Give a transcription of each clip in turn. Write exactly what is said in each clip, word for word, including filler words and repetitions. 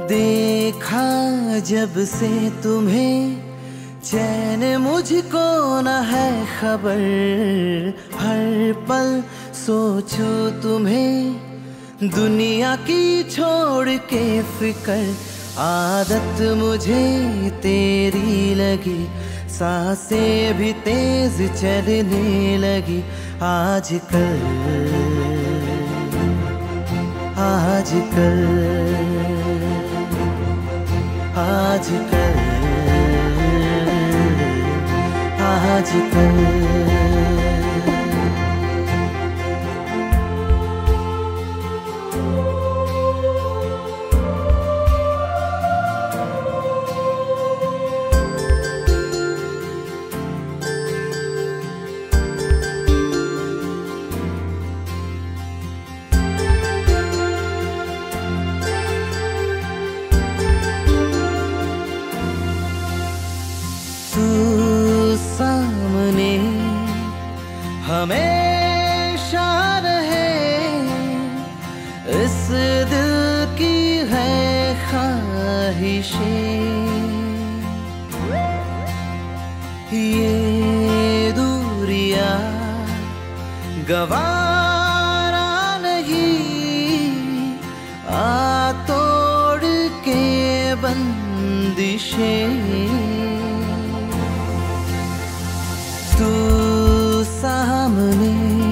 देखा जब से तुम्हें चैन मुझको न है खबर, हर पल सोचूं तुम्हें दुनिया की छोड़ के फिकर। आदत मुझे तेरी लगी, सांसें भी तेज चलने लगी आजकल आजकल आजकल आजकल। सामने हमेशा रहे, इस दिल की है ख्वाहिशें। ये दूरियां गवारा नहीं, आ तोड़ के बंदिशें। तू सामने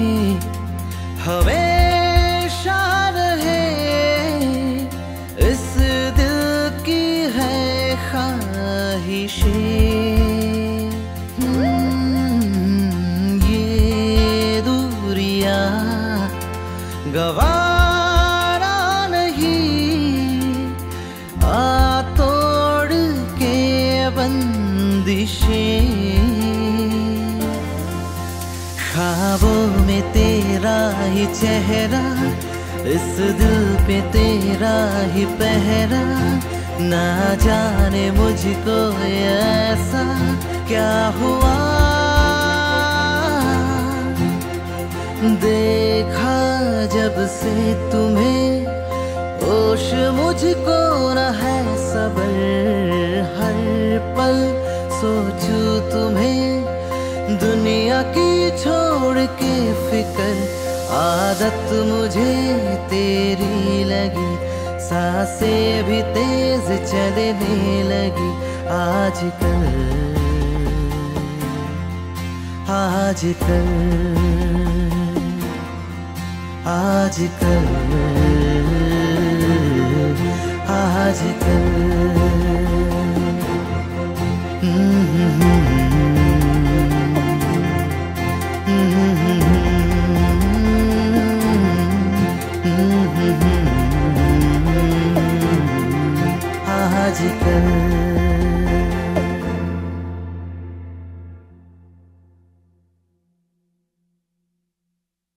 हमेशा रहे, इस दिल की है ख्वाहिशें। ये दूरियां गवारा नहीं, आ तोड़ के बंदिशें। ख्वाबों में तेरा ही चेहरा, इस दिल पे तेरा ही पहरा। ना जाने मुझको ऐसा क्या हुआ, देखा जब से तुम्हें होश मुझको न है सबर। हर पल सोचूं तुम्हें दुनिया की छोड़ के फिकर। आदत मुझे तेरी लगी, सांसें भी तेज चलने लगी आजकल आजकल आजकल आजकल। आजकल